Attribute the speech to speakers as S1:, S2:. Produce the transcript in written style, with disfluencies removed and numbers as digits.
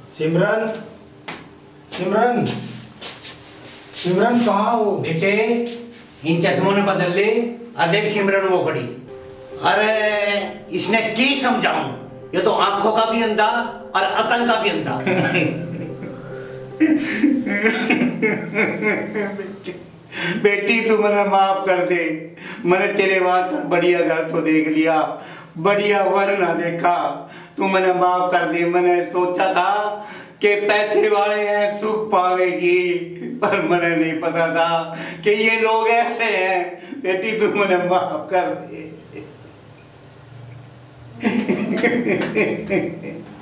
S1: सिमरन, सिमरन, सिमरन कहाँ हो?
S2: बेटे इन चश्मों ने बदल ले और देख सिमरन वो खड़ी। अरे इसने की समझाऊं, ये तो आंखों का भी अंधा और अकल का भी अंधा।
S3: बेटी तू मैंने माफ कर दे। मैंने तेरे वास्ते बढ़िया घर तो देख लिया, बढ़िया वर ना देखा। तू मैंने माफ कर दे। मैंने सोचा था कि पैसे वाले हैं सुख पावेगी, पर मैंने नहीं पता था कि ये लोग ऐसे हैं। बेटी तू मैंने माफ कर दे।